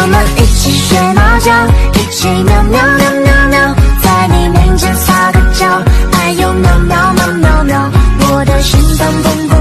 我们一起学猫叫，一起喵喵喵喵喵，在你面前撒个娇，哎呦喵喵喵喵喵，我的心脏砰砰。